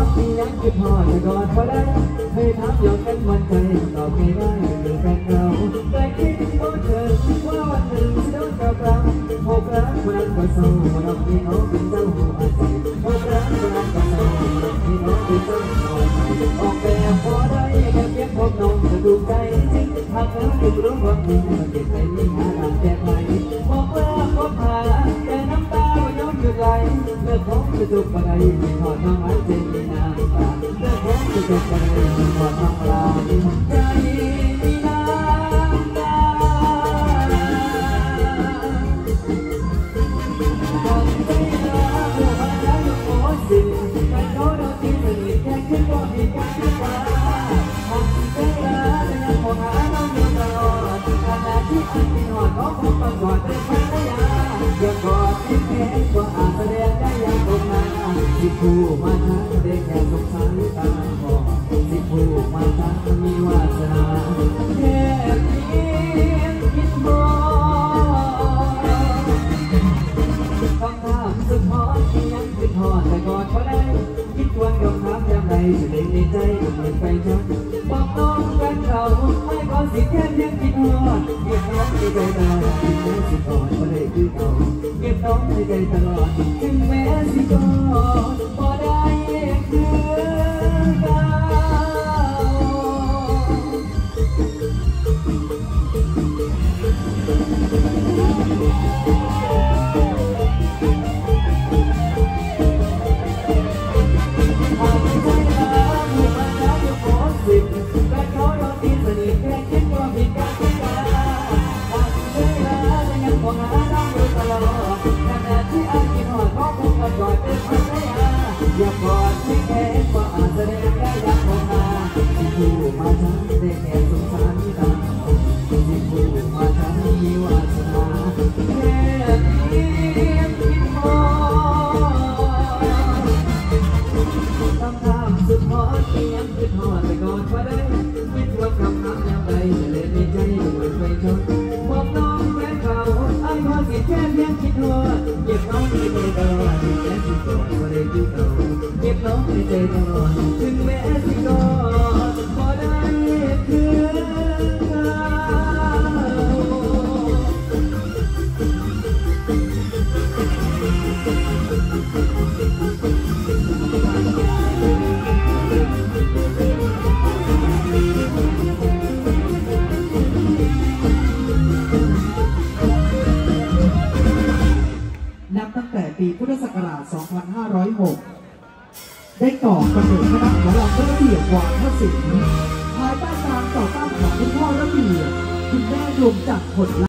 ที่ยังคิดพอจะกอดพอได้ให้ถามยอมกันวันใจตอบง่ายๆเป็นแฟนเราแต่คิดว่าเธอว่าวันหนึ่งจะโดนกับเราหกรักคนนั้นก็เศร้าวันนั้นที่เขาเป็นเจ้าหัวใจหกรักคนนั้นก็เศร้าวันนั้นที่เขาเป็นเจ้าหัวใจออกแบบพอได้แค่เพียงพบน้องจะดูใจจริงหากแล้วไม่รู้ความจริงมันเก็บใจไม่หาทางแก้ไขบอกว่าพบหาแต่น้ำตาไม่ยอมหยุดไหลเมื่อผมจะจบอะไรไม่ทอดน้ำหายใจมีน้ำตาเมื่อผมจะจบอะไรไม่ทอดน้ำลายใจมีน้ำตาทำใจรักผู้พันแล้วยังโอ้สิ่งแต่เขาโดนที่มันแค่คิดว่ามีการศึกษาทำใจรักแต่ยังมองหาน้องอยู่ตลอดขณะที่อันที่หอดน้องคงต้องกอดเป็นภรรยายังกอดที่แค่ว่าอาจแสดงได้ยังคงมาที่ผู้มาทักได้แค่สงสารตาบอดที่ผู้มาทักมีวาสนาแค่เพียงคิดมองคำถามสุดฮอตที่ยังคิดฮอดแต่กอดเขาได้คิดทวนกับถามยามใดจะได้ในใจก็เหมือนไฟช็อตบอกน้องกันเขาให้ขอสิแค่เพียงคิดฮอดเก็บน้องในใจตลอดถึงแม้สิก่อนก็ได้คือเขาเก็บน้องในใจตลอดถึงแม้สิก่อนก็ได้คือเขาอย่ากอดที่แค่ว่าอาจแสดงได้ยังคงมาที่ผู้มาทักได้แค่สงสารตาที่ผู้มาทักมีวาสนาแค่เพียงคิดพอคำถามสุดฮอตที่ยังคิดฮอดแต่ก่อนว่าได้คิดว่าคำถามยังไงจะเล่นในใจเหมือนไฟช็อตบอกน้องแฟนเขาไอ้พอสิแค่เพียงคิดฮอดเก็บน้องในใจตลอดถึงแม้สิก่อนก็ได้คือเขาเก็บน้องในใจตลอดถึงแม้สิก่อนก็ได้คือเขานับตั้งแต่ปีพุทธศักราช 2506 ได้ก่อกำเนิดคณะหมอลำระเบียบวาทศิลป์ภายใต้การต่อต้านของคุณพ่อระเบียบคุณแม่ดวงจันทร์ผล